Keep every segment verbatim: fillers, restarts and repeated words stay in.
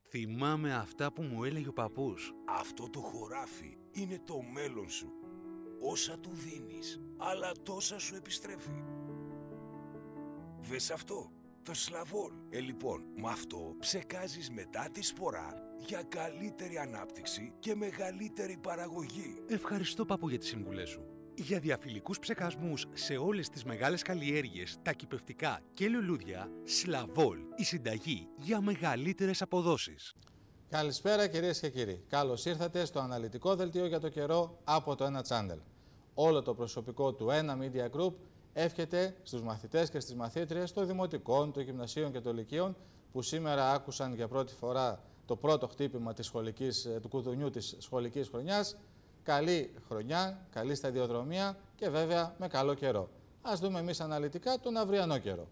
Θυμάμαι αυτά που μου έλεγε ο παππούς. Αυτό το χωράφι είναι το μέλλον σου. Όσα του δίνεις, αλλά τόσα σου επιστρέφει. Δες αυτό, το Σλαβόλ. Ε, λοιπόν, με αυτό ψεκάζεις μετά τη σπορά για καλύτερη ανάπτυξη και μεγαλύτερη παραγωγή. Ευχαριστώ παππού για τις συμβουλές σου. Για διαφυλικούς ψεκασμούς σε όλες τις μεγάλες καλλιέργειες, τα κυπευτικά και λουλούδια, Σλαβόλ, η συνταγή για μεγαλύτερες αποδόσεις. Καλησπέρα κυρίες και κύριοι. Καλώς ήρθατε στο αναλυτικό δελτίο για το καιρό από το ένα Channel. Όλο το προσωπικό του ένα Media Group εύχεται στους μαθητές και στις μαθήτριες των δημοτικών, των γυμνασίων και των λυκείων που σήμερα άκουσαν για πρώτη φορά το πρώτο χτύπημα της σχολικής, του κουδουνιού της σχολικής χρονιάς. Καλή χρονιά, καλή σταδιοδρομία και βέβαια με καλό καιρό. Ας δούμε εμείς αναλυτικά τον αυριανό καιρό.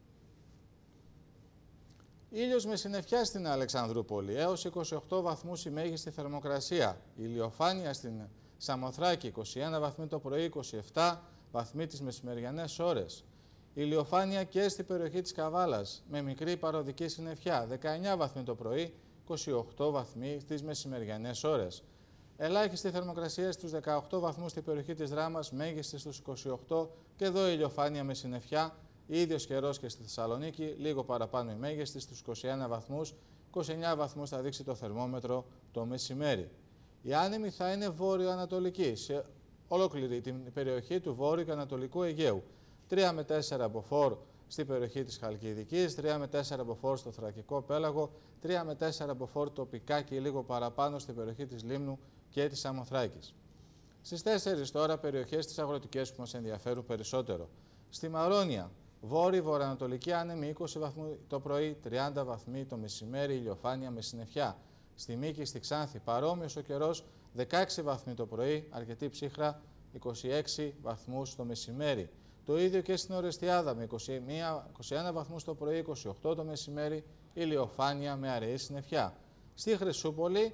Ήλιος με συννεφιά στην Αλεξανδρούπολη, έως είκοσι οκτώ βαθμούς η μέγιστη θερμοκρασία. Ηλιοφάνεια στην Σαμοθράκη, είκοσι ένα βαθμοί το πρωί, είκοσι επτά βαθμοί τις μεσημεριανές ώρες. Ηλιοφάνεια και στην περιοχή της Καβάλας, με μικρή παροδική συννεφιά, δεκαεννιά βαθμοί το πρωί, είκοσι οκτώ βαθμοί τις μεσημεριανές ώρες. Ελάχιστη θερμοκρασία στους δεκαοκτώ βαθμούς στην περιοχή της Δράμας, μέγιστη στους είκοσι οκτώ και εδώ ηλιοφάνεια με συννεφιά. Ίδιος καιρός και στη Θεσσαλονίκη, λίγο παραπάνω η μέγιστη στους είκοσι ένα βαθμούς, είκοσι εννιά βαθμούς θα δείξει το θερμόμετρο το μεσημέρι. Η άνεμη θα είναι βόρειο-ανατολική σε ολόκληρη την περιοχή του βόρειου και ανατολικού Αιγαίου. τρία με τέσσερα μποφόρ στην περιοχή της Χαλκιδικής, τρία με τέσσερα μποφόρ στο Θρακικό Πέλαγο, τρία με τέσσερα μποφόρ τοπικά και λίγο παραπάνω στην περιοχή της Λίμνου και της Σαμοθράκης. Στις τέσσερις τώρα περιοχές τις αγροτικές που μας ενδιαφέρουν περισσότερο. Στη Μαρόνια, βόρειο βορειοανατολική άνεμη είκοσι βαθμοί το πρωί, τριάντα βαθμοί το μεσημέρι, ηλιοφάνεια με συννεφιά. Στη Μύκη, στη Ξάνθη, παρόμοιος ο καιρός, δεκαέξι βαθμοί το πρωί, αρκετή ψύχρα, είκοσι έξι βαθμούς το μεσημέρι. Το ίδιο και στην Ορεστιάδα με είκοσι ένα βαθμούς το πρωί, είκοσι οκτώ το μεσημέρι, ηλιοφάνεια με αραιή συννεφιά. Στη Χρυσούπολη,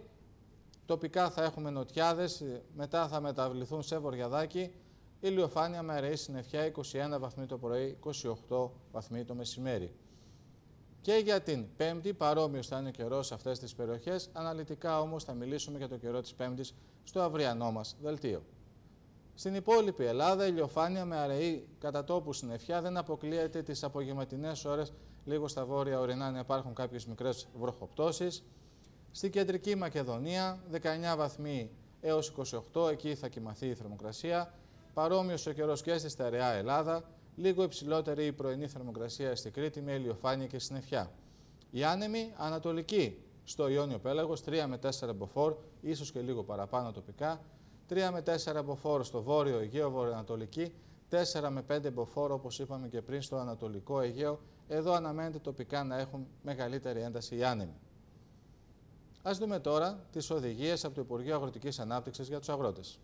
τοπικά θα έχουμε νοτιάδες, μετά θα μεταβληθούν σε βορειαδάκι, ηλιοφάνεια με αραιή συννεφιά, είκοσι ένα βαθμοί το πρωί, είκοσι οκτώ βαθμοί το μεσημέρι. Και για την Πέμπτη, παρόμοιος θα είναι ο καιρός σε αυτές τις περιοχές, αναλυτικά όμως θα μιλήσουμε για το καιρό της Πέμπτης στο αυριανό μας δελτίο. Στην υπόλοιπη Ελλάδα, ηλιοφάνεια με αραιή κατά τόπου συννεφιά, δεν αποκλείεται τις απογευματινές ώρες, λίγο στα βόρεια ορεινά να υπάρχουν κάποιες μικρές βροχοπτώσεις. Στην κεντρική Μακεδονία, δεκαεννιά βαθμοί έως είκοσι οκτώ, εκεί θα κυμαθεί η θερμοκρασία. Παρόμοιος ο καιρός και στη στερεά Ελλάδα, λίγο υψηλότερη η πρωινή θερμοκρασία στη Κρήτη με ηλιοφάνεια και συννεφιά. Η άνεμη ανατολική στο Ιόνιο Πέλαγος, τρία με τέσσερα μποφόρ, ίσως και λίγο παραπάνω τοπικά. τρία με τέσσερα μποφόρ στο βόρειο Αιγαίο, βορειοανατολική, τέσσερα με πέντε μποφόρ όπως είπαμε και πριν στο ανατολικό Αιγαίο. Εδώ αναμένεται τοπικά να έχουν μεγαλύτερη ένταση οι άνεμοι. Ας δούμε τώρα τις οδηγίες από το Υπουργείο Αγροτικής Ανάπτυξης για τους αγρότες.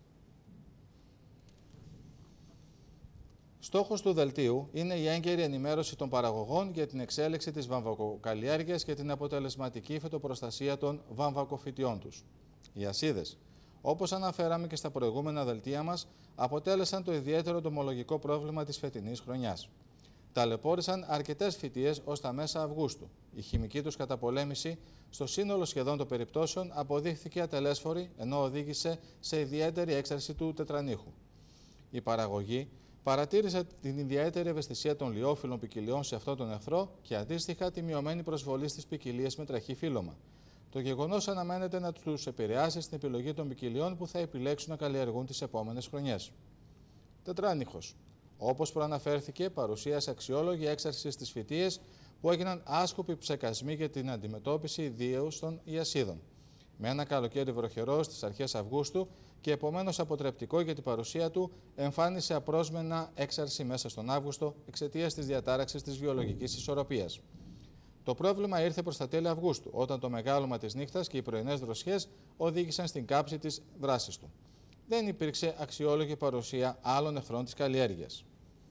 Στόχος του δελτίου είναι η έγκαιρη ενημέρωση των παραγωγών για την εξέλιξη της βαμβακοκαλλιέργειας και την αποτελεσματική φυτοπροστασία των βαμβακοφυτιών τους. Οι ασίδες, όπως αναφέραμε και στα προηγούμενα δελτία μας, αποτέλεσαν το ιδιαίτερο τομολογικό πρόβλημα της φετινής χρονιάς. Ταλαιπώρησαν αρκετές φυτίες ως τα μέσα Αυγούστου. Η χημική τους καταπολέμηση στο σύνολο σχεδόν των περιπτώσεων αποδείχθηκε ατελέσφορη, ενώ οδήγησε σε ιδιαίτερη έξαρση του τετρανίχου. Η παραγωγή παρατήρησε την ιδιαίτερη ευαισθησία των λιόφιλων ποικιλιών σε αυτόν τον εχθρό και αντίστοιχα τη μειωμένη προσβολή στις ποικιλίες με τραχή φύλλωμα. Το γεγονός αναμένεται να τους επηρεάσει στην επιλογή των ποικιλιών που θα επιλέξουν να καλλιεργούν τις επόμενες χρονιές. Τετράνιχος. Όπως προαναφέρθηκε, παρουσίασε αξιόλογη έξαρση στις φυτίες που έγιναν άσκοποι ψεκασμοί για την αντιμετώπιση ιδίως των ιασίδων. Με ένα καλοκαίρι βροχερό στις αρχές Αυγούστου και επομένως αποτρεπτικό για την παρουσία του, εμφάνισε απρόσμενα έξαρση μέσα στον Αύγουστο εξαιτίας της διατάραξης της βιολογικής ισορροπίας. Το πρόβλημα ήρθε προς τα τέλη Αυγούστου, όταν το μεγάλωμα της νύχτας και οι πρωινές δροσιές οδήγησαν στην κάψη της δράσης του. Δεν υπήρξε αξιόλογη παρουσία άλλων εχθρών της καλλιέργειας.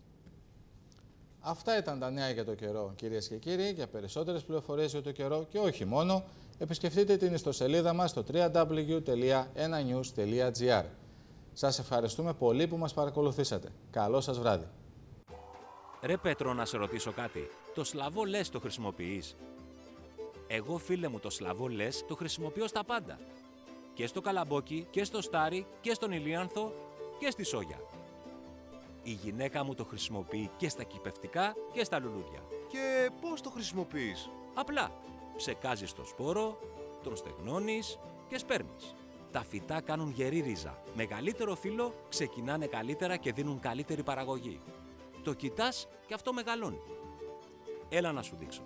Αυτά ήταν τα νέα για το καιρό, κυρίες και κύριοι. Για περισσότερες πληροφορίες για το καιρό και όχι μόνο, επισκεφτείτε την ιστοσελίδα μας στο double-u double-u double-u τελεία ένα news τελεία gr. Σας ευχαριστούμε πολύ που μας παρακολουθήσατε. Καλό σας βράδυ. Ρε Πέτρο, να σε ρωτήσω κάτι. Το Σλαβόλ το χρησιμοποιείς? Εγώ, φίλε μου, το Σλαβό-λες το χρησιμοποιώ στα πάντα. Και στο καλαμπόκι, και στο στάρι, και στον ηλίανθο, και στη σόγια. Η γυναίκα μου το χρησιμοποιεί και στα κυπευτικά και στα λουλούδια. Και πώς το χρησιμοποιείς? Απλά. Ψεκάζεις το σπόρο, τον στεγνώνεις και σπέρνεις. Τα φυτά κάνουν γερή ρίζα. Μεγαλύτερο φύλλο ξεκινάνε καλύτερα και δίνουν καλύτερη παραγωγή. Το κοιτάς και αυτό μεγαλώνει. Έλα να σου δείξω.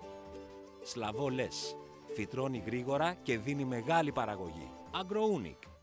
Σλαβό-λες. Φυτρώνει γρήγορα και δίνει μεγάλη παραγωγή. Agrounic.